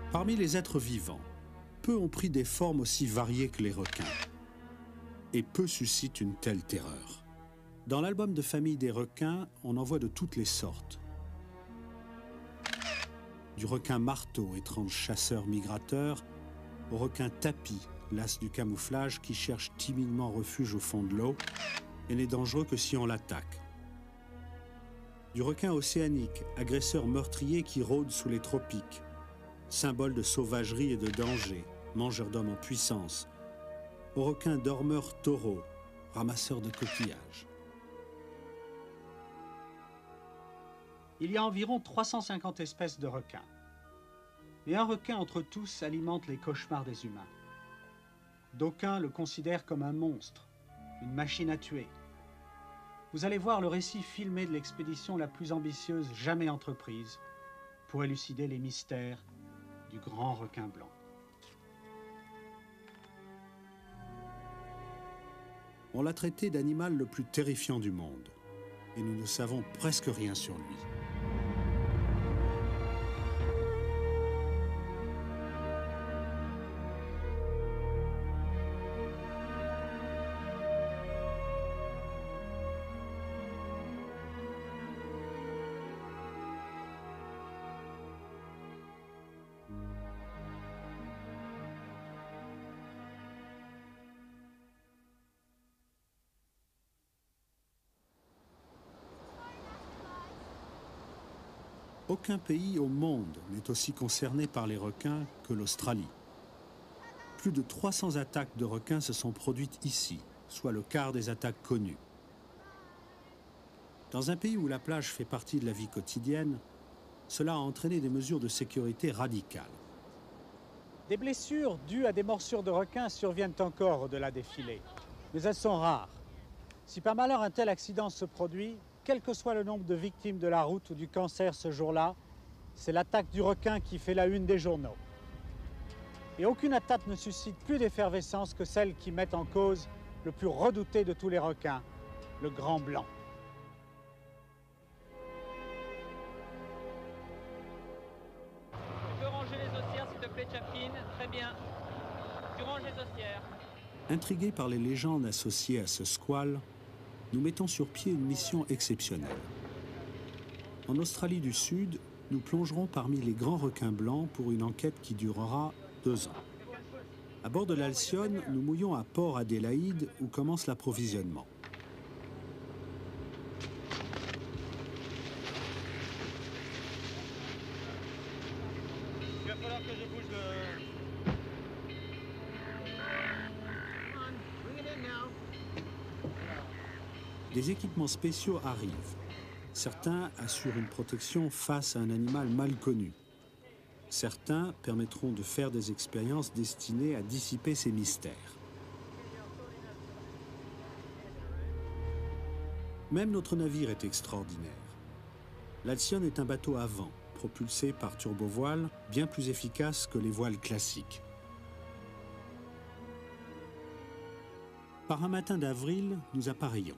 Parmi les êtres vivants, peu ont pris des formes aussi variées que les requins. Et peu suscitent une telle terreur. Dans l'album de famille des requins, on en voit de toutes les sortes. Du requin marteau, étrange chasseur migrateur, au requin tapis, l'as du camouflage qui cherche timidement refuge au fond de l'eau et n'est dangereux que si on l'attaque. Du requin océanique, agresseur meurtrier qui rôde sous les tropiques, symbole de sauvagerie et de danger, mangeur d'hommes en puissance, au requin dormeur taureau, ramasseur de coquillages. Il y a environ 350 espèces de requins. Et un requin entre tous alimente les cauchemars des humains. D'aucuns le considèrent comme un monstre, une machine à tuer. Vous allez voir le récit filmé de l'expédition la plus ambitieuse jamais entreprise pour élucider les mystères du grand requin blanc. On l'a traité d'animal le plus terrifiant du monde, et nous ne savons presque rien sur lui. Aucun pays au monde n'est aussi concerné par les requins que l'Australie. Plus de 300 attaques de requins se sont produites ici, soit le quart des attaques connues. Dans un pays où la plage fait partie de la vie quotidienne, cela a entraîné des mesures de sécurité radicales. Des blessures dues à des morsures de requins surviennent encore au-delà des filets, mais elles sont rares. Si par malheur un tel accident se produit, quel que soit le nombre de victimes de la route ou du cancer ce jour-là, c'est l'attaque du requin qui fait la une des journaux. Et aucune attaque ne suscite plus d'effervescence que celle qui met en cause le plus redouté de tous les requins, le grand blanc. Tu peux ranger les ossières, s'il te plaît, Chaplin. Très bien. Tu ranges les ossières. Intrigués par les légendes associées à ce squale, nous mettons sur pied une mission exceptionnelle. En Australie du Sud, nous plongerons parmi les grands requins blancs pour une enquête qui durera 2 ans. À bord de l'Alcyone, nous mouillons à Port Adélaïde où commence l'approvisionnement. Il va falloir que je bouge le... Des équipements spéciaux arrivent. Certains assurent une protection face à un animal mal connu. Certains permettront de faire des expériences destinées à dissiper ces mystères. Même notre navire est extraordinaire. L'Alcyone est un bateau à vent, propulsé par turbovoile, bien plus efficace que les voiles classiques. Par un matin d'avril, nous appareillons.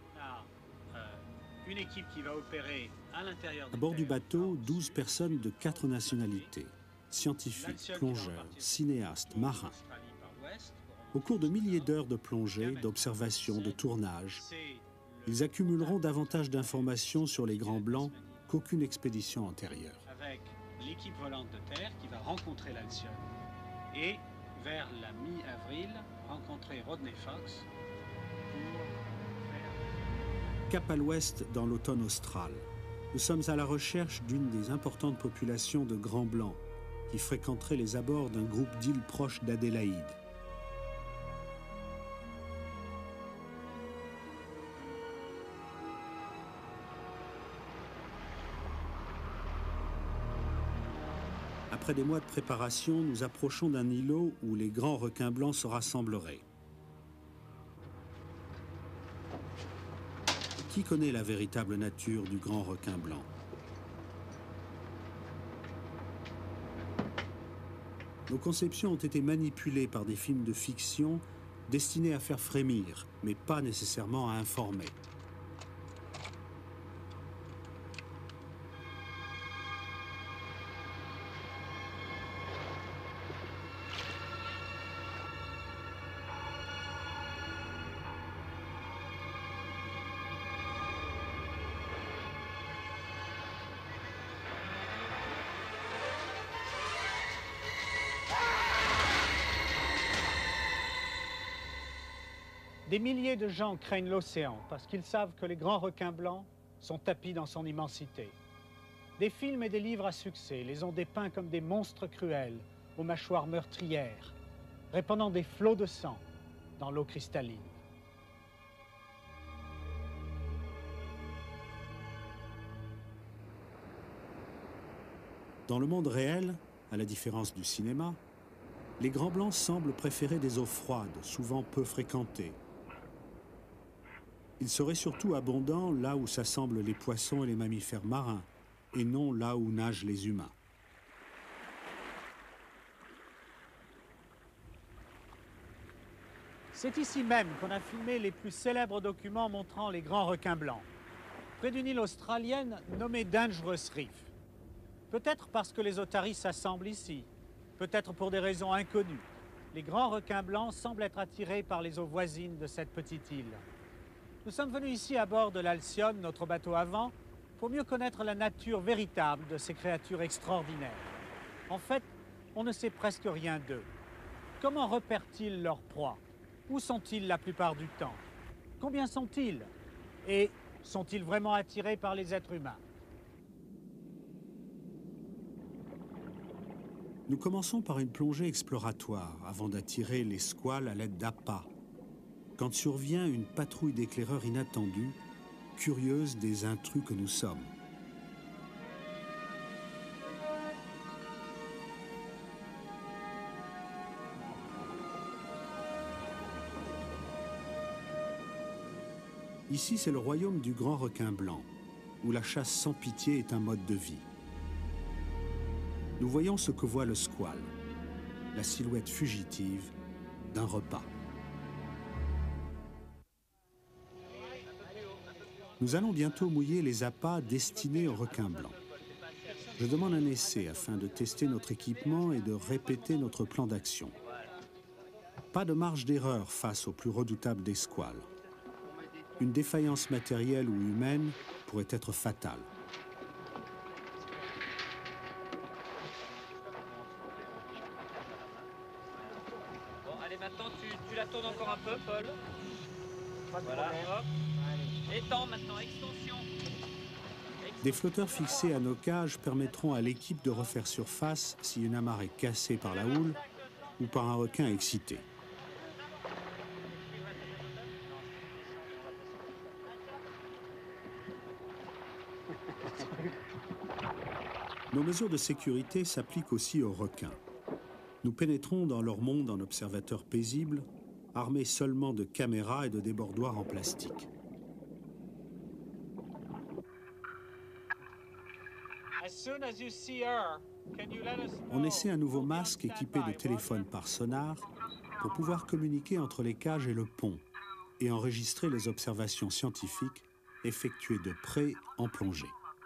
Une équipe qui va opérer à l'intérieur À bord du bateau, 12 personnes de 4 nationalités. Scientifiques, plongeurs, cinéastes, marins. Au cours de milliers d'heures de plongée, d'observation, de tournage, ils accumuleront davantage d'informations sur les grands blancs qu'aucune expédition antérieure. Avec l'équipe volante de terre qui va rencontrer l'Alcyone et, vers la mi-avril, rencontrer Rodney Fox pour... Cap à l'ouest dans l'automne austral. Nous sommes à la recherche d'une des importantes populations de grands blancs qui fréquenteraient les abords d'un groupe d'îles proches d'Adélaïde. Après des mois de préparation, nous approchons d'un îlot où les grands requins blancs se rassembleraient. Qui connaît la véritable nature du grand requin blanc? Nos conceptions ont été manipulées par des films de fiction destinés à faire frémir, mais pas nécessairement à informer. Des milliers de gens craignent l'océan parce qu'ils savent que les grands requins blancs sont tapis dans son immensité. Des films et des livres à succès les ont dépeints comme des monstres cruels aux mâchoires meurtrières, répandant des flots de sang dans l'eau cristalline. Dans le monde réel, à la différence du cinéma, les grands blancs semblent préférer des eaux froides, souvent peu fréquentées. Ils seraient surtout abondants là où s'assemblent les poissons et les mammifères marins, et non là où nagent les humains. C'est ici même qu'on a filmé les plus célèbres documents montrant les grands requins blancs, près d'une île australienne nommée Dangerous Reef. Peut-être parce que les otaries s'assemblent ici, peut-être pour des raisons inconnues. Les grands requins blancs semblent être attirés par les eaux voisines de cette petite île. Nous sommes venus ici à bord de l'Alcyone, notre bateau avant, pour mieux connaître la nature véritable de ces créatures extraordinaires. En fait, on ne sait presque rien d'eux. Comment repèrent-ils leur proie? Où sont-ils la plupart du temps? Combien sont-ils? Et sont-ils vraiment attirés par les êtres humains? Nous commençons par une plongée exploratoire avant d'attirer les squales à l'aide d'appâts, quand survient une patrouille d'éclaireurs inattendue, curieuse des intrus que nous sommes. Ici, c'est le royaume du grand requin blanc, où la chasse sans pitié est un mode de vie. Nous voyons ce que voit le squale, la silhouette fugitive d'un repas. Nous allons bientôt mouiller les appâts destinés aux requins blancs. Je demande un essai afin de tester notre équipement et de répéter notre plan d'action. Pas de marge d'erreur face au plus redoutable des squales. Une défaillance matérielle ou humaine pourrait être fatale. Bon, allez, maintenant tu la tournes encore un peu, Paul. Voilà, hop. Étends maintenant, extension. Des flotteurs fixés à nos cages permettront à l'équipe de refaire surface si une amarre est cassée par la houle ou par un requin excité. Nos mesures de sécurité s'appliquent aussi aux requins. Nous pénétrons dans leur monde en observateurs paisibles, armés seulement de caméras et de débordoirs en plastique. On essaie un nouveau masque équipé de téléphones par sonar pour pouvoir communiquer entre les cages et le pont et enregistrer les observations scientifiques effectuées de près en plongée.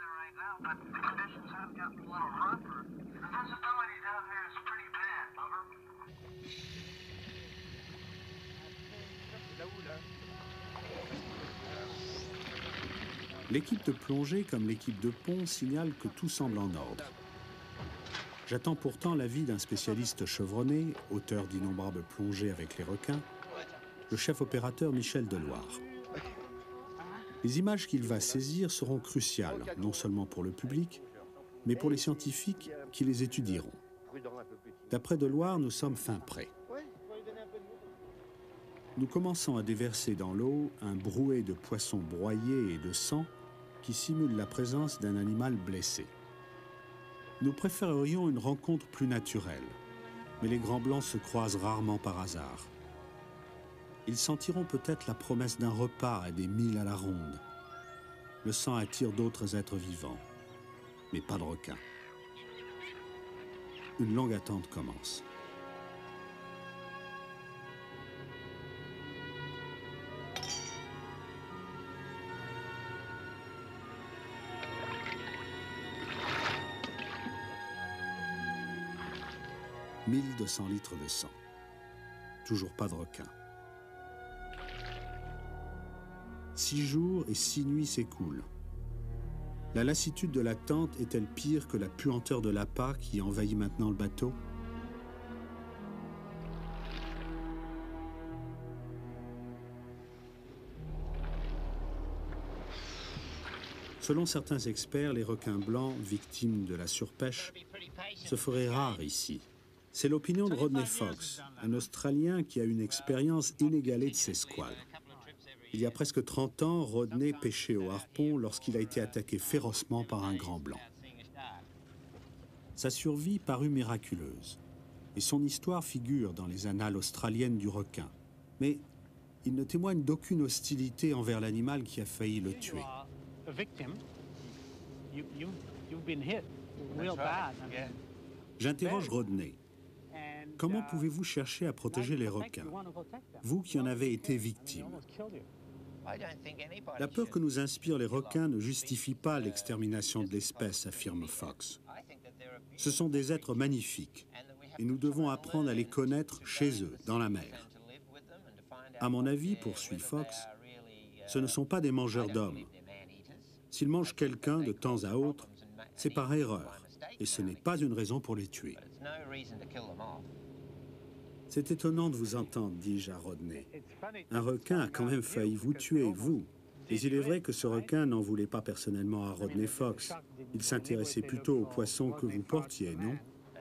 L'équipe de plongée comme l'équipe de pont signale que tout semble en ordre. J'attends pourtant l'avis d'un spécialiste chevronné, auteur d'innombrables plongées avec les requins, le chef opérateur Michel Deloire. Les images qu'il va saisir seront cruciales, non seulement pour le public, mais pour les scientifiques qui les étudieront. D'après Deloire, nous sommes fin prêts. Nous commençons à déverser dans l'eau un brouet de poissons broyés et de sang qui simule la présence d'un animal blessé. Nous préférerions une rencontre plus naturelle, mais les grands blancs se croisent rarement par hasard. Ils sentiront peut-être la promesse d'un repas à des milles à la ronde. Le sang attire d'autres êtres vivants, mais pas de requins. Une longue attente commence. « 1200 litres de sang. Toujours pas de requin. 6 jours et 6 nuits s'écoulent. La lassitude de l'attente est-elle pire que la puanteur de l'appât qui envahit maintenant le bateau? Selon certains experts, les requins blancs, victimes de la surpêche, se feraient rares ici. C'est l'opinion de Rodney Fox, un Australien qui a une expérience inégalée de ces squales. Il y a presque 30 ans, Rodney pêchait au harpon lorsqu'il a été attaqué férocement par un grand blanc. Sa survie parut miraculeuse, et son histoire figure dans les annales australiennes du requin. Mais il ne témoigne d'aucune hostilité envers l'animal qui a failli le tuer. J'interroge Rodney. Comment pouvez-vous chercher à protéger les requins, vous qui en avez été victime? La peur que nous inspirent les requins ne justifie pas l'extermination de l'espèce, affirme Fox. Ce sont des êtres magnifiques, et nous devons apprendre à les connaître chez eux, dans la mer. À mon avis, poursuit Fox, ce ne sont pas des mangeurs d'hommes. S'ils mangent quelqu'un de temps à autre, c'est par erreur, et ce n'est pas une raison pour les tuer. C'est étonnant de vous entendre, dis-je à Rodney. Un requin a quand même failli vous tuer, vous. Mais il est vrai que ce requin n'en voulait pas personnellement à Rodney Fox. Il s'intéressait plutôt aux poissons que vous portiez, non?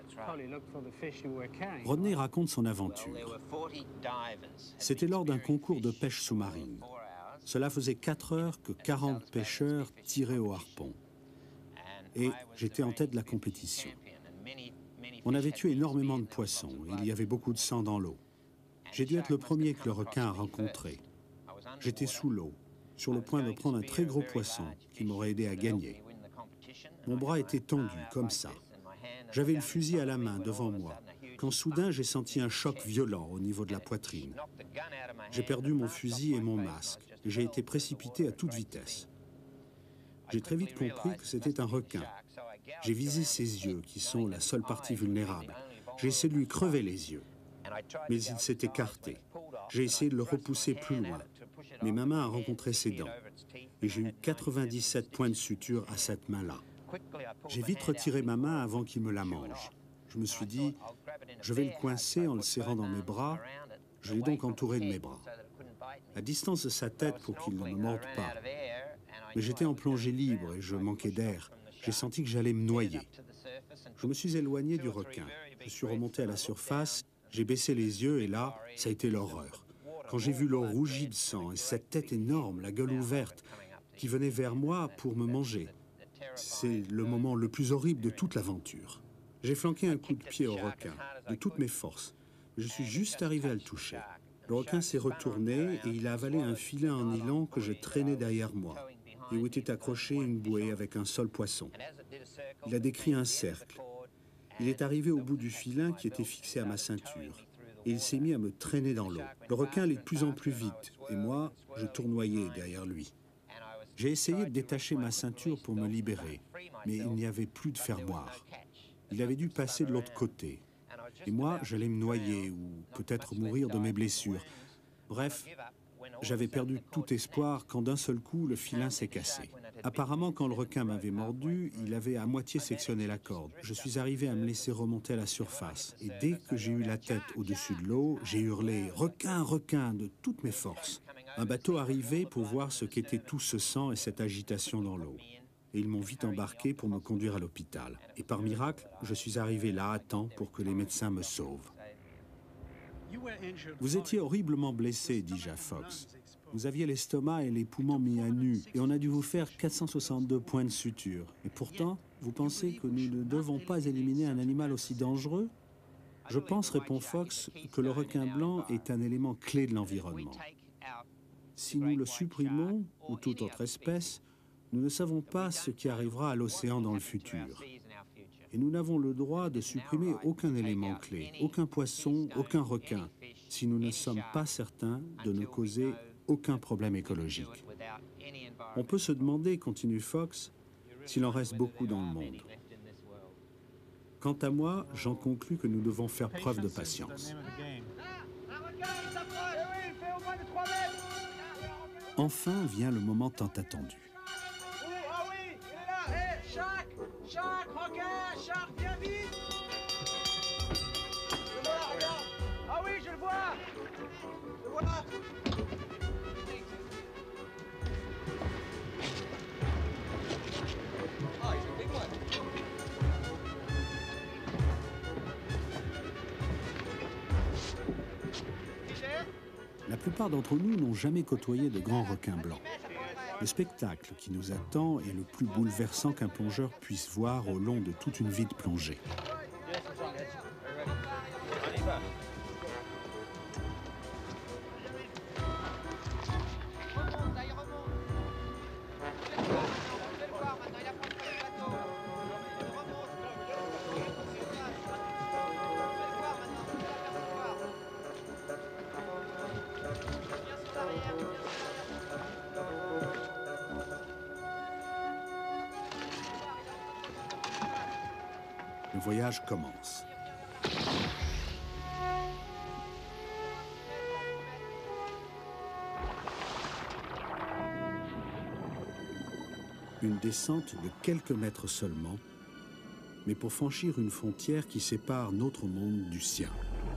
Rodney raconte son aventure. C'était lors d'un concours de pêche sous-marine. Cela faisait 4 heures que 40 pêcheurs tiraient au harpon. Et j'étais en tête de la compétition. On avait tué énormément de poissons, et il y avait beaucoup de sang dans l'eau. J'ai dû être le premier que le requin a rencontré. J'étais sous l'eau, sur le point de prendre un très gros poisson qui m'aurait aidé à gagner. Mon bras était tendu, comme ça. J'avais le fusil à la main devant moi, quand soudain j'ai senti un choc violent au niveau de la poitrine. J'ai perdu mon fusil et mon masque, et j'ai été précipité à toute vitesse. J'ai très vite compris que c'était un requin. J'ai visé ses yeux, qui sont la seule partie vulnérable. J'ai essayé de lui crever les yeux, mais il s'est écarté. J'ai essayé de le repousser plus loin, mais ma main a rencontré ses dents. Et j'ai eu 97 points de suture à cette main-là. J'ai vite retiré ma main avant qu'il me la mange. Je me suis dit, je vais le coincer en le serrant dans mes bras. Je l'ai donc entouré de mes bras, à distance de sa tête pour qu'il ne me morde pas. Mais j'étais en plongée libre et je manquais d'air. J'ai senti que j'allais me noyer. Je me suis éloigné du requin. Je suis remonté à la surface, j'ai baissé les yeux et là, ça a été l'horreur. Quand j'ai vu l'eau rougie de sang et cette tête énorme, la gueule ouverte, qui venait vers moi pour me manger, c'est le moment le plus horrible de toute l'aventure. J'ai flanqué un coup de pied au requin, de toutes mes forces. Je suis juste arrivé à le toucher. Le requin s'est retourné et il a avalé un filet en nylon que je traînais derrière moi, et où était accrochée une bouée avec un seul poisson. Il a décrit un cercle. Il est arrivé au bout du filin qui était fixé à ma ceinture, et il s'est mis à me traîner dans l'eau. Le requin allait de plus en plus vite, et moi, je tournoyais derrière lui. J'ai essayé de détacher ma ceinture pour me libérer, mais il n'y avait plus de fermoir. Il avait dû passer de l'autre côté. Et moi, j'allais me noyer ou peut-être mourir de mes blessures. Bref, j'avais perdu tout espoir quand d'un seul coup, le filin s'est cassé. Apparemment, quand le requin m'avait mordu, il avait à moitié sectionné la corde. Je suis arrivé à me laisser remonter à la surface. Et dès que j'ai eu la tête au-dessus de l'eau, j'ai hurlé « Requin, requin !» de toutes mes forces. Un bateau arrivait pour voir ce qu'était tout ce sang et cette agitation dans l'eau. Et ils m'ont vite embarqué pour me conduire à l'hôpital. Et par miracle, je suis arrivé là à temps pour que les médecins me sauvent. Vous étiez horriblement blessé, dis-je à Fox. Vous aviez l'estomac et les poumons mis à nu, et on a dû vous faire 462 points de suture. Et pourtant, vous pensez que nous ne devons pas éliminer un animal aussi dangereux? Je pense, répond Fox, que le requin blanc est un élément clé de l'environnement. Si nous le supprimons, ou toute autre espèce, nous ne savons pas ce qui arrivera à l'océan dans le futur. Et nous n'avons le droit de supprimer aucun élément clé, aucun poisson, aucun requin, si nous ne sommes pas certains de ne causer aucun problème écologique. On peut se demander, continue Fox, s'il en reste beaucoup dans le monde. Quant à moi, j'en conclus que nous devons faire preuve de patience. Enfin vient le moment tant attendu. Ah oui, il est là. Hé, Shark, requin, Shark, viens vite. Le vois, regarde. Ah oui, je le vois. Le voilà. La plupart d'entre nous n'ont jamais côtoyé de grands requins blancs. Le spectacle qui nous attend est le plus bouleversant qu'un plongeur puisse voir au long de toute une vie de plongée. Le voyage commence. Une descente de quelques mètres seulement, mais pour franchir une frontière qui sépare notre monde du sien.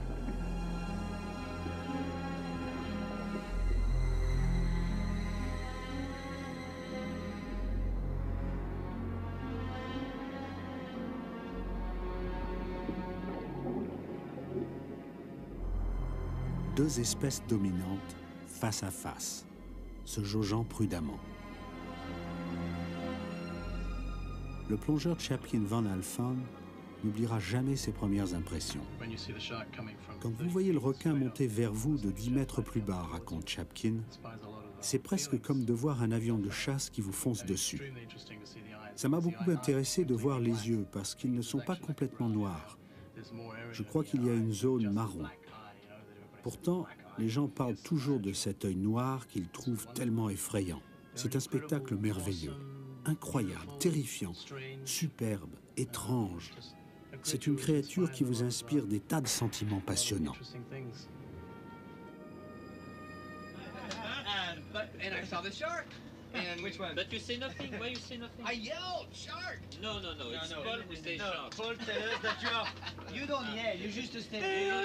Deux espèces dominantes face à face, se jaugeant prudemment. Le plongeur Chapkin Van Alphen n'oubliera jamais ses premières impressions. Quand vous voyez le requin monter vers vous de 10 mètres plus bas, raconte Chapkin, c'est presque comme de voir un avion de chasse qui vous fonce dessus. Ça m'a beaucoup intéressé de voir les yeux parce qu'ils ne sont pas complètement noirs. Je crois qu'il y a une zone marron. Pourtant, les gens parlent toujours de cet œil noir qu'ils trouvent tellement effrayant. C'est un spectacle merveilleux, incroyable, terrifiant, superbe, étrange. C'est une créature qui vous inspire des tas de sentiments passionnants. And I saw the shark. And which one? But you say nothing. Why you say nothing? I yelled shark. No. It's Paul who says shark. Paul tell us that you don't yell. You just stay.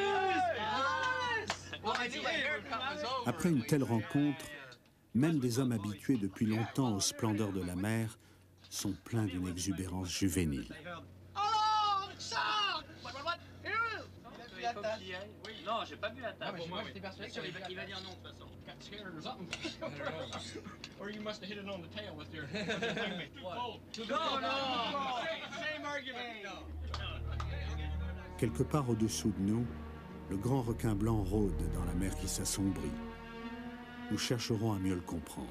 Well, I knew my haircut was over. Après une telle rencontre, même des hommes habitués depuis longtemps aux splendeurs de la mer sont pleins d'une exubérance juvénile. Oh, shark! What? Here! Il faut qu'il y aille. Oui. Non, j'ai pas vu la table. Moi, j'étais persuadé qu'il il va dire non de toute façon. got scared or something. Or you must have hit it on the tail with your too cold. Too cold. No. Same argument. Quelque part au-dessous de nous, le grand requin blanc rôde dans la mer qui s'assombrit. Nous chercherons à mieux le comprendre.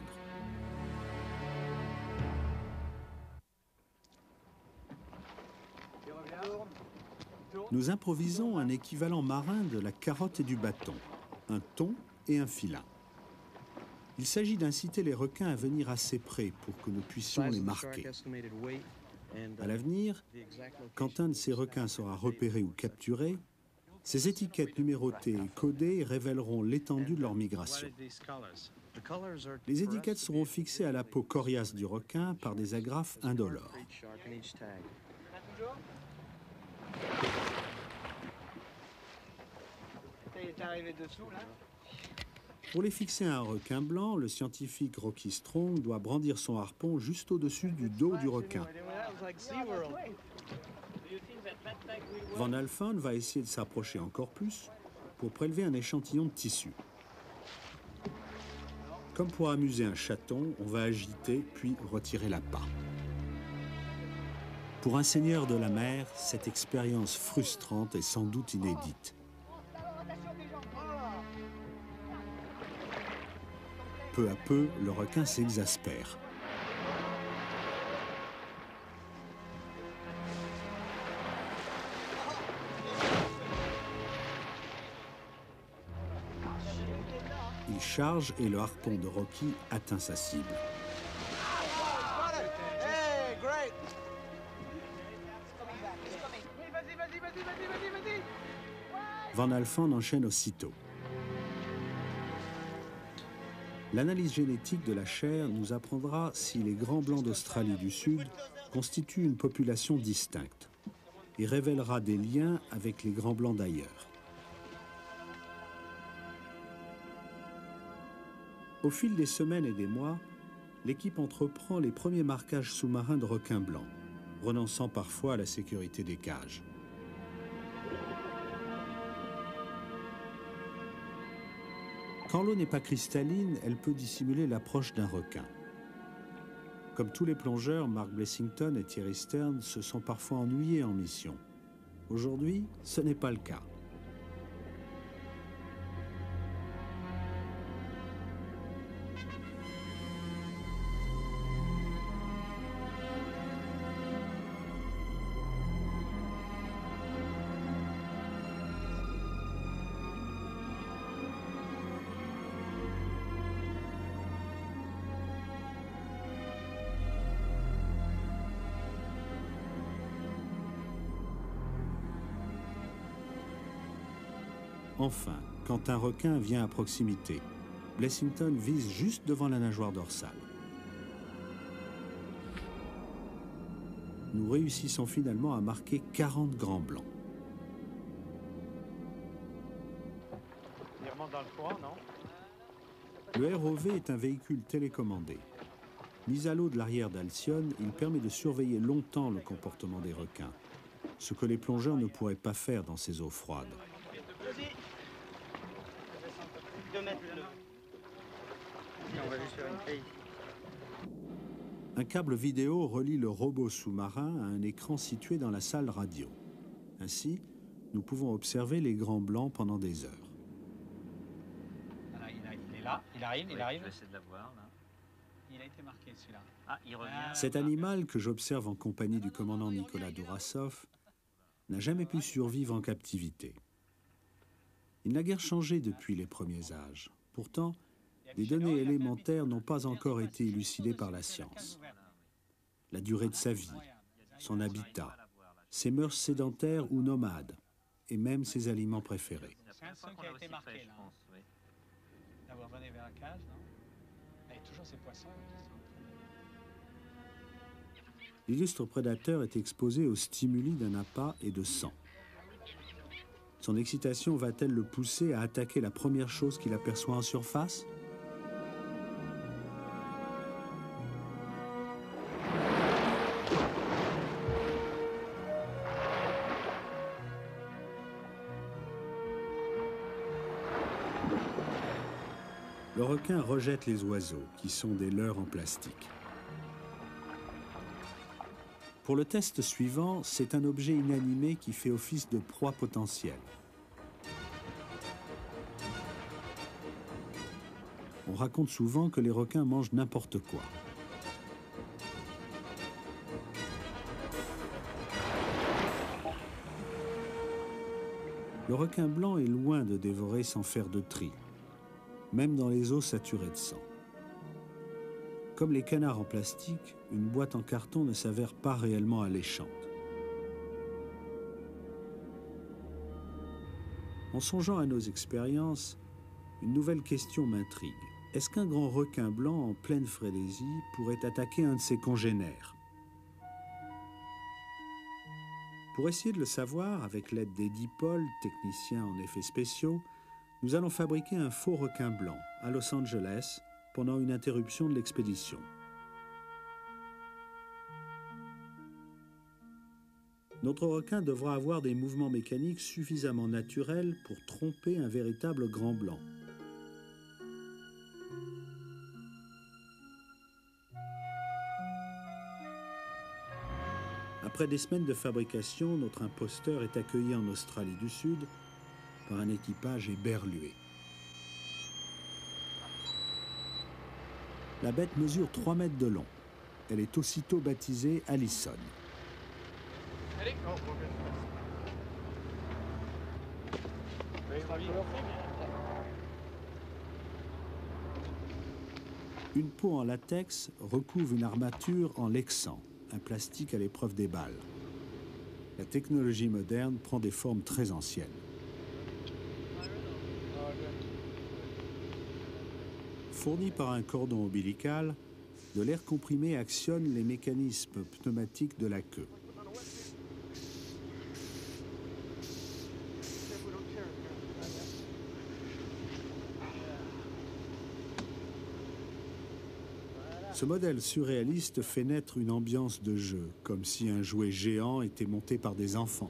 Nous improvisons un équivalent marin de la carotte et du bâton, un thon et un filin. Il s'agit d'inciter les requins à venir assez près pour que nous puissions les marquer. À l'avenir, quand un de ces requins sera repéré ou capturé, ces étiquettes numérotées et codées révéleront l'étendue de leur migration. Les étiquettes seront fixées à la peau coriace du requin par des agrafes indolores. Il est arrivé dessous, là. Pour les fixer à un requin blanc, le scientifique Rocky Strong doit brandir son harpon juste au-dessus du dos du requin. Van Alphen va essayer de s'approcher encore plus pour prélever un échantillon de tissu. Comme pour amuser un chaton, on va agiter puis retirer l'appât. Pour un seigneur de la mer, cette expérience frustrante est sans doute inédite. Peu à peu, le requin s'exaspère. Il charge et le harpon de Rocky atteint sa cible. Hey, great! Vas-y. Van Alphen enchaîne aussitôt. L'analyse génétique de la chair nous apprendra si les grands blancs d'Australie du Sud constituent une population distincte et révélera des liens avec les grands blancs d'ailleurs. Au fil des semaines et des mois, l'équipe entreprend les premiers marquages sous-marins de requins blancs, renonçant parfois à la sécurité des cages. Quand l'eau n'est pas cristalline, elle peut dissimuler l'approche d'un requin. Comme tous les plongeurs, Mark Blessington et Thierry Stern se sont parfois ennuyés en mission. Aujourd'hui, ce n'est pas le cas. Enfin, quand un requin vient à proximité, Blessington vise juste devant la nageoire dorsale. Nous réussissons finalement à marquer 40 grands blancs. Il remonte dans le courant, non? Le ROV est un véhicule télécommandé. Mis à l'eau de l'arrière d'Alcyone, il permet de surveiller longtemps le comportement des requins, ce que les plongeurs ne pourraient pas faire dans ces eaux froides. 2 mètres de l'eau. On va juste faire une paye. Un câble vidéo relie le robot sous-marin à un écran situé dans la salle radio. Ainsi, nous pouvons observer les grands blancs pendant des heures. Voilà, il est là, il arrive, il arrive. Je vais essayer de la voir, là. Il a été marqué celui-là. Ah, il revient. Cet animal, que j'observe en compagnie du commandant Nicolas Dourassov, n'a jamais pu survivre en captivité. Il n'a guère changé depuis les premiers âges. Pourtant, des données élémentaires n'ont pas encore été élucidées par la science. La durée de sa vie, son habitat, ses mœurs sédentaires ou nomades, et même ses aliments préférés. C'est un son qui a été marqué, là. Là, vous revenez vers la cage, non? Il y a toujours ces poissons qui sont... L'illustre prédateur est exposé aux stimuli d'un appât et de sang. Son excitation va-t-elle le pousser à attaquer la première chose qu'il aperçoit en surface? Le requin rejette les oiseaux, qui sont des leurres en plastique. Pour le test suivant, c'est un objet inanimé qui fait office de proie potentielle. On raconte souvent que les requins mangent n'importe quoi. Le requin blanc est loin de dévorer sans faire de tri, même dans les eaux saturées de sang. Comme les canards en plastique, une boîte en carton ne s'avère pas réellement alléchante. En songeant à nos expériences, une nouvelle question m'intrigue. Est-ce qu'un grand requin blanc en pleine frénésie pourrait attaquer un de ses congénères? Pour essayer de le savoir, avec l'aide d'Eddie Paul, technicien en effets spéciaux, nous allons fabriquer un faux requin blanc à Los Angeles pendant une interruption de l'expédition. Notre requin devra avoir des mouvements mécaniques suffisamment naturels pour tromper un véritable grand blanc. Après des semaines de fabrication, notre imposteur est accueilli en Australie du Sud par un équipage éberlué. La bête mesure 3 mètres de long. Elle est aussitôt baptisée Allison. Une peau en latex recouvre une armature en lexan, un plastique à l'épreuve des balles. La technologie moderne prend des formes très anciennes. Fourni par un cordon ombilical, de l'air comprimé actionne les mécanismes pneumatiques de la queue. Ce modèle surréaliste fait naître une ambiance de jeu, comme si un jouet géant était monté par des enfants.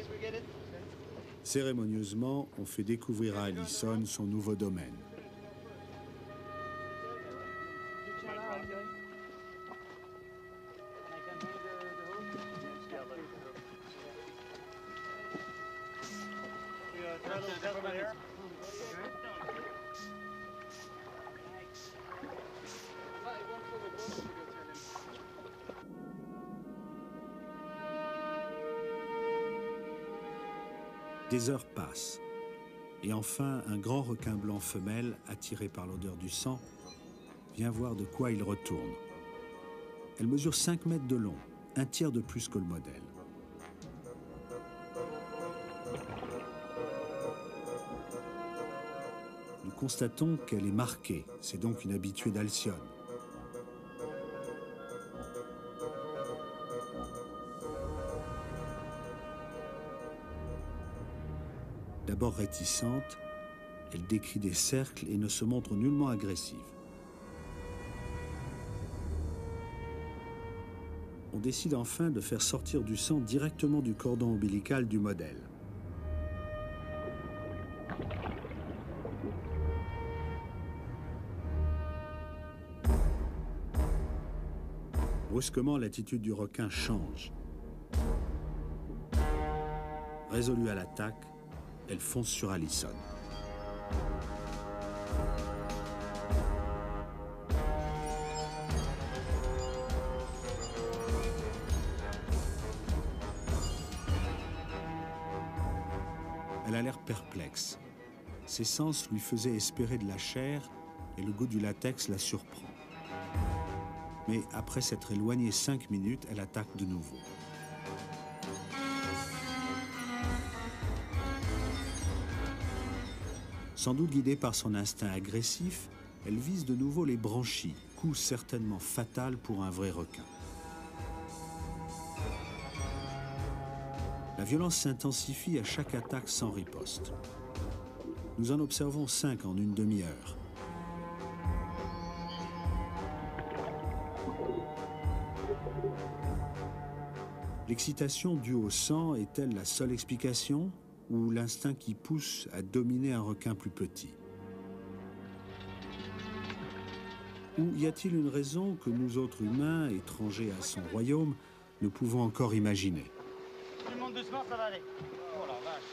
Cérémonieusement, on fait découvrir à Allison son nouveau domaine. Des heures passent, et enfin un grand requin blanc femelle, attiré par l'odeur du sang, vient voir de quoi il retourne. Elle mesure 5 mètres de long, un tiers de plus que le modèle. Nous constatons qu'elle est marquée, c'est donc une habituée d'Alcyone. D'abord réticente, elle décrit des cercles et ne se montre nullement agressive. On décide enfin de faire sortir du sang directement du cordon ombilical du modèle. Brusquement, l'attitude du requin change. Résolue à l'attaque, elle fonce sur Allison. Elle a l'air perplexe. Ses sens lui faisaient espérer de la chair et le goût du latex la surprend. Mais après s'être éloignée 5 minutes, elle attaque de nouveau. Sans doute guidée par son instinct agressif, elle vise de nouveau les branchies, coup certainement fatal pour un vrai requin. La violence s'intensifie à chaque attaque sans riposte. Nous en observons 5 en une demi-heure. L'excitation due au sang est-elle la seule explication ? Ou l'instinct qui pousse à dominer un requin plus petit? Ou y a-t-il une raison que nous autres humains, étrangers à son royaume, ne pouvons encore imaginer? Tout le monde doucement, ça va aller. Oh la vache.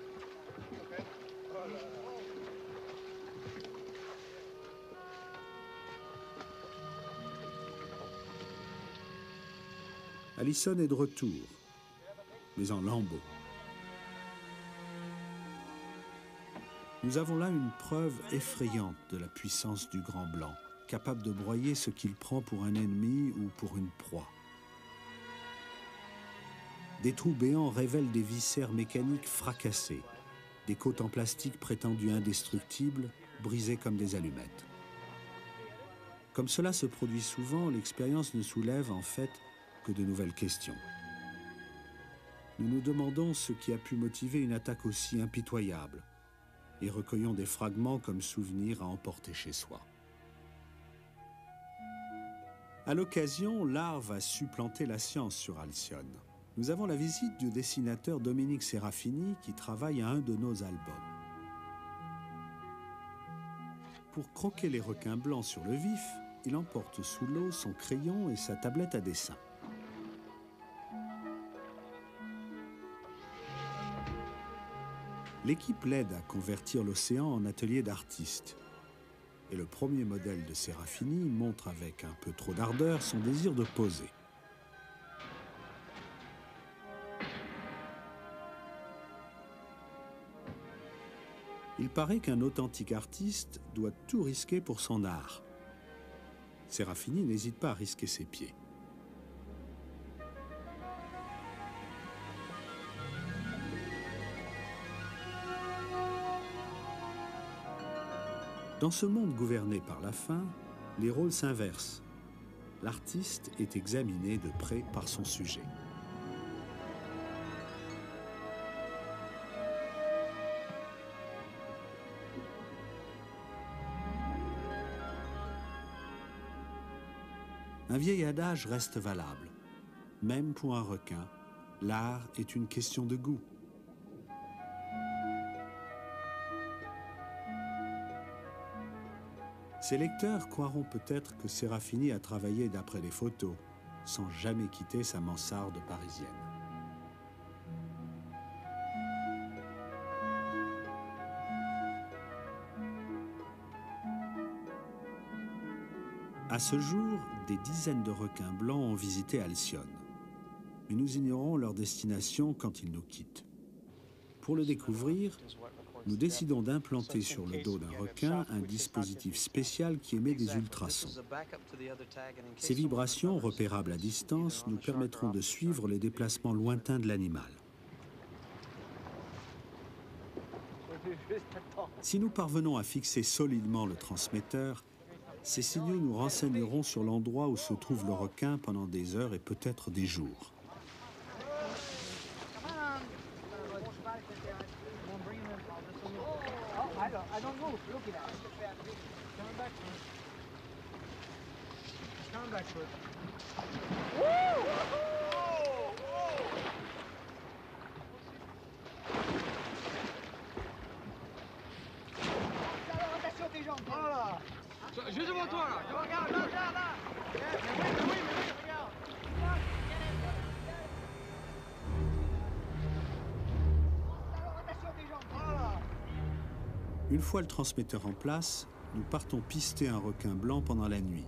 Allison est de retour, mais en lambeaux. Nous avons là une preuve effrayante de la puissance du grand blanc, capable de broyer ce qu'il prend pour un ennemi ou pour une proie. Des trous béants révèlent des viscères mécaniques fracassés, des côtes en plastique prétendues indestructibles, brisées comme des allumettes. Comme cela se produit souvent, l'expérience ne soulève en fait que de nouvelles questions. Nous nous demandons ce qui a pu motiver une attaque aussi impitoyable, et recueillons des fragments comme souvenirs à emporter chez soi. À l'occasion, l'art va supplanter la science sur Alcyone. Nous avons la visite du dessinateur Dominique Serafini qui travaille à un de nos albums. Pour croquer les requins blancs sur le vif, il emporte sous l'eau son crayon et sa tablette à dessin. L'équipe l'aide à convertir l'océan en atelier d'artiste. Et le premier modèle de Serafini montre avec un peu trop d'ardeur son désir de poser. Il paraît qu'un authentique artiste doit tout risquer pour son art. Serafini n'hésite pas à risquer ses pieds. Dans ce monde gouverné par la faim, les rôles s'inversent. L'artiste est examiné de près par son sujet. Un vieil adage reste valable. Même pour un requin, l'art est une question de goût. Ces lecteurs croiront peut-être que Serafini a travaillé d'après les photos, sans jamais quitter sa mansarde parisienne. À ce jour, des dizaines de requins blancs ont visité Alcyone. Mais nous ignorons leur destination quand ils nous quittent. Pour le découvrir, nous décidons d'implanter sur le dos d'un requin un dispositif spécial qui émet des ultrasons. Ces vibrations, repérables à distance, nous permettront de suivre les déplacements lointains de l'animal. Si nous parvenons à fixer solidement le transmetteur, ces signaux nous renseigneront sur l'endroit où se trouve le requin pendant des heures et peut-être des jours. Juste devant toi là, regarde, là. Mais oui, regarde. Une fois le transmetteur en place, nous partons pister un requin blanc pendant la nuit.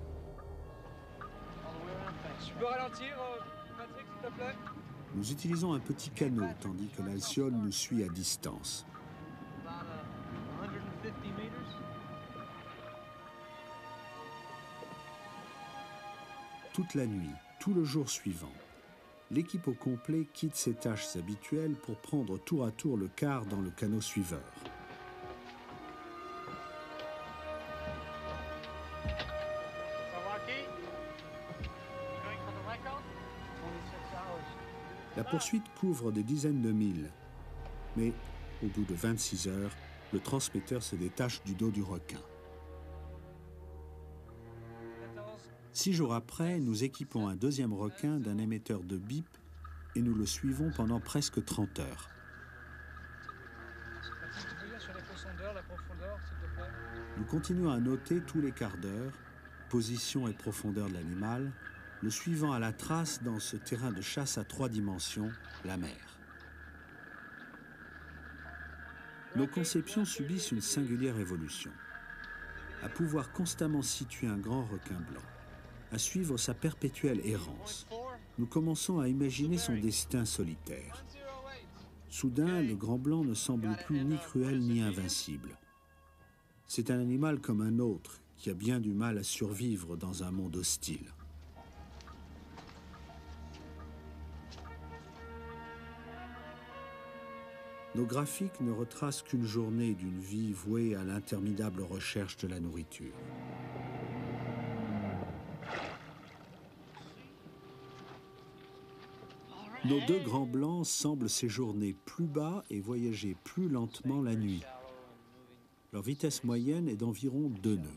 Tu peux ralentir, Patrick, s'il te plaît? Nous utilisons un petit canot, tandis que l'Alcyone nous suit à distance. Toute la nuit, tout le jour suivant, l'équipe au complet quitte ses tâches habituelles pour prendre tour à tour le quart dans le canot suiveur. La poursuite couvre des dizaines de milles, mais au bout de 26 heures, le transmetteur se détache du dos du requin. 6 jours après, nous équipons un deuxième requin d'un émetteur de bip et nous le suivons pendant presque 30 heures. Nous continuons à noter tous les quarts d'heure, position et profondeur de l'animal, le suivant à la trace dans ce terrain de chasse à 3 dimensions, la mer. Nos conceptions subissent une singulière évolution. À pouvoir constamment situer un grand requin blanc, à suivre sa perpétuelle errance, nous commençons à imaginer son destin solitaire. Soudain, le grand blanc ne semble plus ni cruel ni invincible. C'est un animal comme un autre qui a bien du mal à survivre dans un monde hostile. Nos graphiques ne retracent qu'une journée d'une vie vouée à l'interminable recherche de la nourriture. Nos deux grands blancs semblent séjourner plus bas et voyager plus lentement la nuit. Leur vitesse moyenne est d'environ 2 nœuds.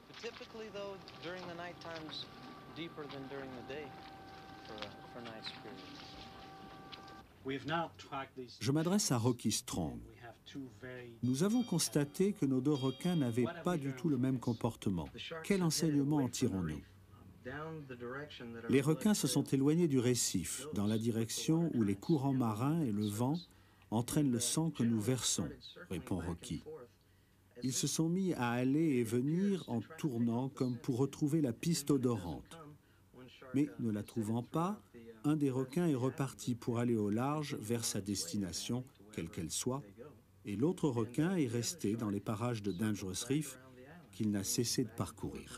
Je m'adresse à Rocky Strong. Nous avons constaté que nos deux requins n'avaient pas du tout le même comportement. Quel enseignement en tirons-nous? Les requins se sont éloignés du récif, dans la direction où les courants marins et le vent entraînent le sang que nous versons, répond Rocky. Ils se sont mis à aller et venir en tournant comme pour retrouver la piste odorante. Mais ne la trouvant pas, un des requins est reparti pour aller au large vers sa destination, quelle qu'elle soit, et l'autre requin est resté dans les parages de Dangerous Reef qu'il n'a cessé de parcourir.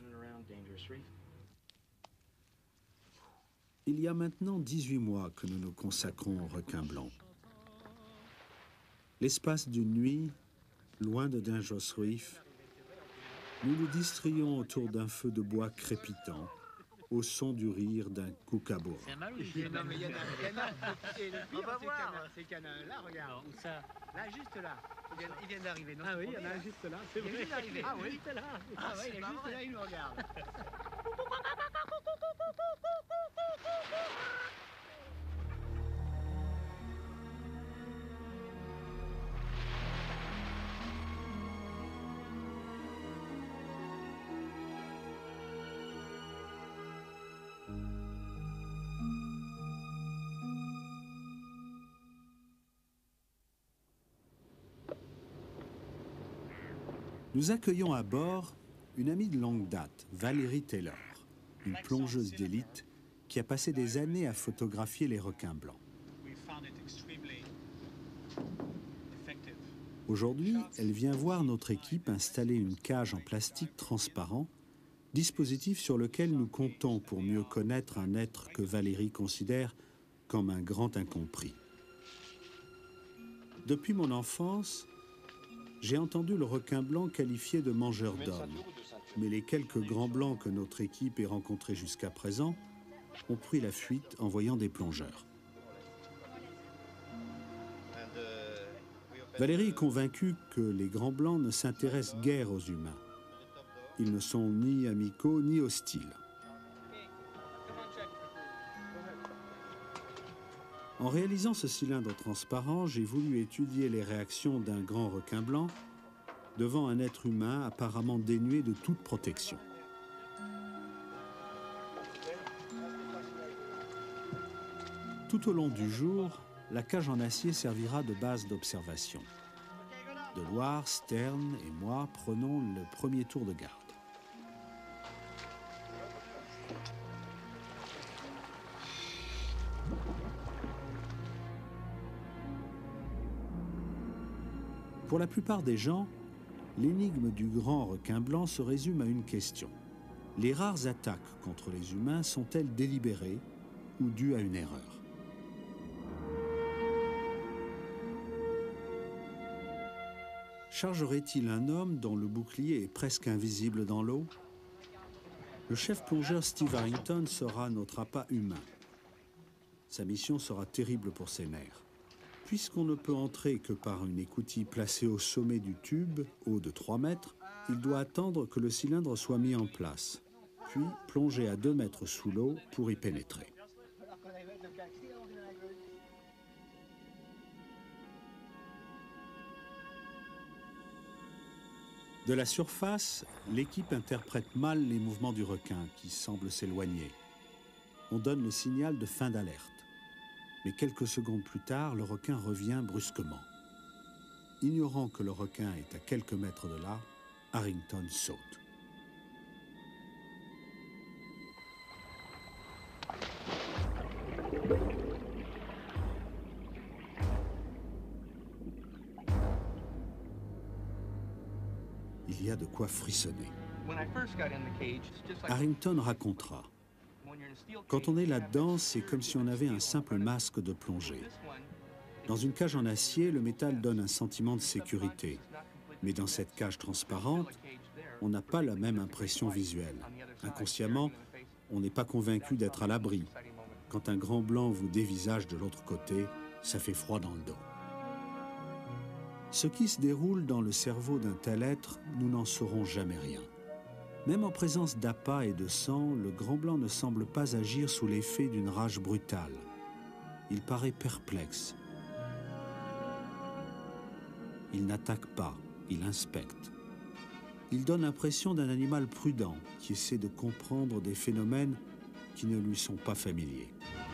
Il y a maintenant 18 mois que nous nous consacrons au requin blanc. L'espace d'une nuit, loin de Dangerous Reef, nous nous distrayons autour d'un feu de bois crépitant, au son du rire d'un kookaburra. C'est un mâle ou une femelle? Non, mais il y en a. Et le pire, On va voir. ces canins-là, regarde. Où ça? Là, juste là. Ils viennent d'arriver. Non, Ah oui, c'est il y en a pas un vrai, juste là, hein. c'est Il vient vrai. juste d'arriver. Ah oui, oui. c'est là. Ah ouais, il C'est est pas juste vrai. là, il nous regarde. Nous accueillons à bord une amie de longue date, Valérie Taylor, une plongeuse d'élite qui a passé des années à photographier les requins blancs. Aujourd'hui, elle vient voir notre équipe installer une cage en plastique transparent, dispositif sur lequel nous comptons pour mieux connaître un être que Valérie considère comme un grand incompris. Depuis mon enfance, j'ai entendu le requin blanc qualifié de mangeur d'hommes, mais les quelques grands blancs que notre équipe ait rencontrés jusqu'à présent ont pris la fuite en voyant des plongeurs. Valérie est convaincue que les grands blancs ne s'intéressent guère aux humains. Ils ne sont ni amicaux ni hostiles. En réalisant ce cylindre transparent, j'ai voulu étudier les réactions d'un grand requin blanc devant un être humain apparemment dénué de toute protection. Tout au long du jour, la cage en acier servira de base d'observation. Deloire, Stern et moi prenons le premier tour de garde. Pour la plupart des gens, l'énigme du grand requin blanc se résume à une question. Les rares attaques contre les humains sont-elles délibérées ou dues à une erreur ? Chargerait-il un homme dont le bouclier est presque invisible dans l'eau? Le chef plongeur Steve Harrington sera notre appât humain. Sa mission sera terrible pour ses nerfs. Puisqu'on ne peut entrer que par une écoutille placée au sommet du tube, haut de 3 mètres, il doit attendre que le cylindre soit mis en place, puis plonger à 2 mètres sous l'eau pour y pénétrer. De la surface, l'équipe interprète mal les mouvements du requin qui semble s'éloigner. On donne le signal de fin d'alerte. Mais quelques secondes plus tard, le requin revient brusquement. Ignorant que le requin est à quelques mètres de là, Harrington saute. Il y a de quoi frissonner. Harrington racontera. Quand on est là-dedans, c'est comme si on avait un simple masque de plongée. Dans une cage en acier, le métal donne un sentiment de sécurité. Mais dans cette cage transparente, on n'a pas la même impression visuelle. Inconsciemment, on n'est pas convaincu d'être à l'abri. Quand un grand blanc vous dévisage de l'autre côté, ça fait froid dans le dos. Ce qui se déroule dans le cerveau d'un tel être, nous n'en saurons jamais rien. Même en présence d'appât et de sang, le grand blanc ne semble pas agir sous l'effet d'une rage brutale. Il paraît perplexe. Il n'attaque pas, il inspecte. Il donne l'impression d'un animal prudent qui essaie de comprendre des phénomènes qui ne lui sont pas familiers.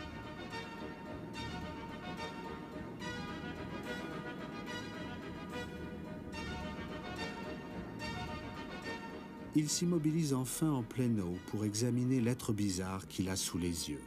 Il s'immobilise enfin en pleine eau pour examiner l'être bizarre qu'il a sous les yeux.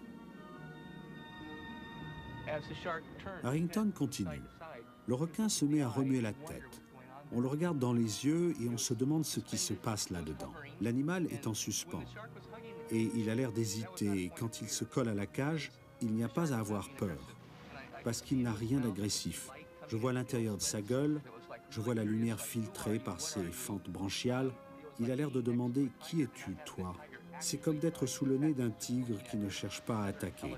Harrington continue. Le requin se met à remuer la tête. On le regarde dans les yeux et on se demande ce qui se passe là-dedans. L'animal est en suspens et il a l'air d'hésiter. Et quand il se colle à la cage, il n'y a pas à avoir peur parce qu'il n'a rien d'agressif. Je vois l'intérieur de sa gueule, je vois la lumière filtrée par ses fentes branchiales. Il a l'air de demander « Qui es-tu, toi ?» C'est comme d'être sous le nez d'un tigre qui ne cherche pas à attaquer.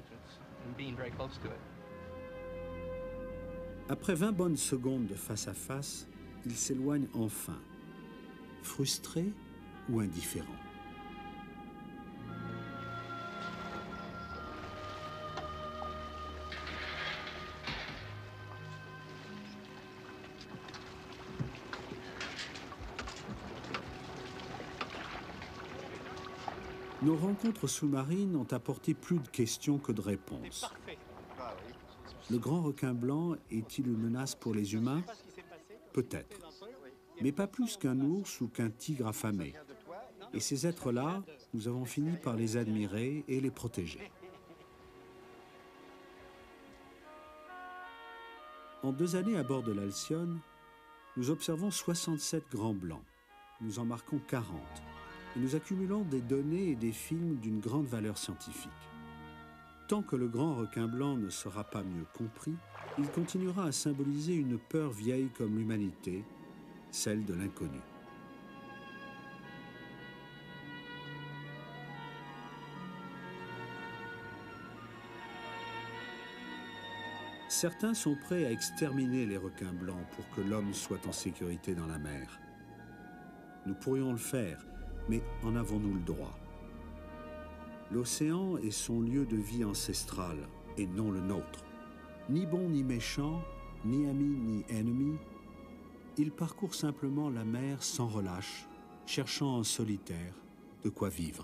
Après 20 bonnes secondes de face à face, il s'éloigne enfin. Frustré ou indifférent? Nos rencontres sous-marines ont apporté plus de questions que de réponses. Le grand requin blanc est-il une menace pour les humains? Peut-être. mais pas plus qu'un ours ou qu'un tigre affamé. Et ces êtres-là, nous avons fini par les admirer et les protéger. En 2 années à bord de l'Alcyone, nous observons 67 grands blancs. Nous en marquons 40. Et nous accumulons des données et des films d'une grande valeur scientifique. Tant que le grand requin blanc ne sera pas mieux compris, il continuera à symboliser une peur vieille comme l'humanité, celle de l'inconnu. Certains sont prêts à exterminer les requins blancs pour que l'homme soit en sécurité dans la mer. Nous pourrions le faire, mais en avons-nous le droit? L'océan est son lieu de vie ancestral, et non le nôtre. Ni bon ni méchant, ni ami ni ennemi, il parcourt simplement la mer sans relâche, cherchant en solitaire de quoi vivre.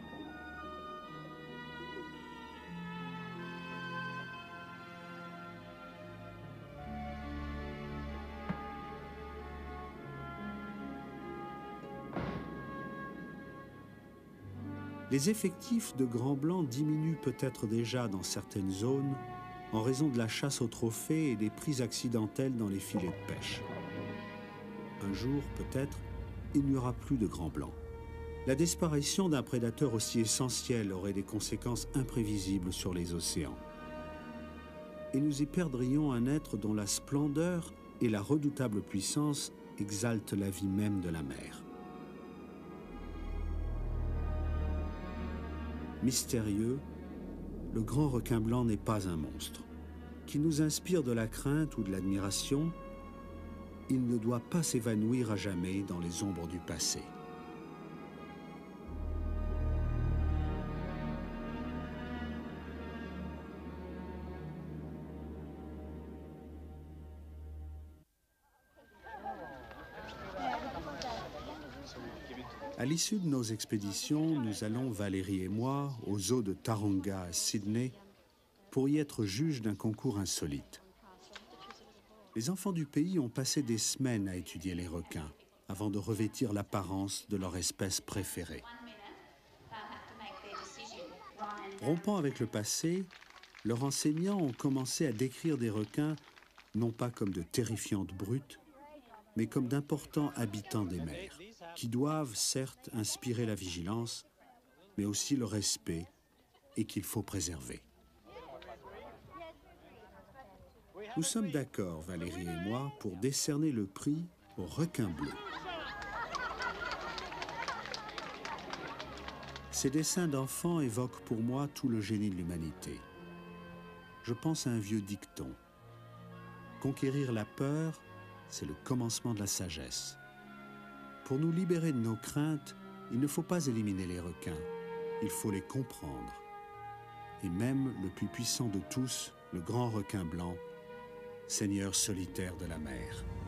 Les effectifs de grands blancs diminuent peut-être déjà dans certaines zones en raison de la chasse aux trophées et des prises accidentelles dans les filets de pêche. Un jour, peut-être, il n'y aura plus de grands blancs. La disparition d'un prédateur aussi essentiel aurait des conséquences imprévisibles sur les océans. Et nous y perdrions un être dont la splendeur et la redoutable puissance exaltent la vie même de la mer. Mystérieux, le grand requin blanc n'est pas un monstre. Qu'il nous inspire de la crainte ou de l'admiration, il ne doit pas s'évanouir à jamais dans les ombres du passé. À l'issue de nos expéditions, nous allons, Valérie et moi, aux zoo de Taronga à Sydney, pour y être juges d'un concours insolite. Les enfants du pays ont passé des semaines à étudier les requins, avant de revêtir l'apparence de leur espèce préférée. Rompant avec le passé, leurs enseignants ont commencé à décrire des requins, non pas comme de terrifiantes brutes, mais comme d'importants habitants des mers, qui doivent certes inspirer la vigilance, mais aussi le respect, et qu'il faut préserver. Nous sommes d'accord, Valérie et moi, pour décerner le prix au requin bleu. Ces dessins d'enfants évoquent pour moi tout le génie de l'humanité. Je pense à un vieux dicton. Conquérir la peur, c'est le commencement de la sagesse. Pour nous libérer de nos craintes, il ne faut pas éliminer les requins, il faut les comprendre. Et même le plus puissant de tous, le grand requin blanc, seigneur solitaire de la mer.